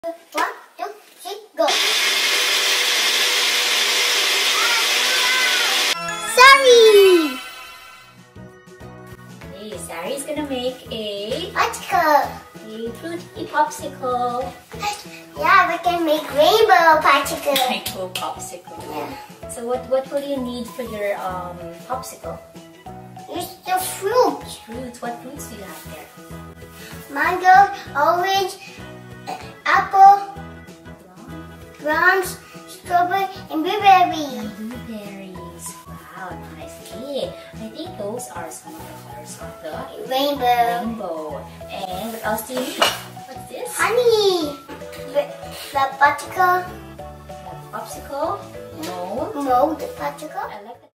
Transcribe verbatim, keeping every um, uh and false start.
One, two, three, go! Sari! Okay, Sari is gonna make a Popsicle! a fruity popsicle. Yeah, we can make rainbow popsicle. Rainbow popsicle. Yeah. So what what will you need for your um popsicle? It's the fruit. Fruits. What fruits do you have there? Mango, orange, apple, plums, strawberry, and blueberry. And blueberries. Wow, nice. Okay, I think those are some of the colors of the Rainbow. rainbow. And what else do you need? What's this? Honey. The, the popsicle. The popsicle. No. Mold the popsicle. I like the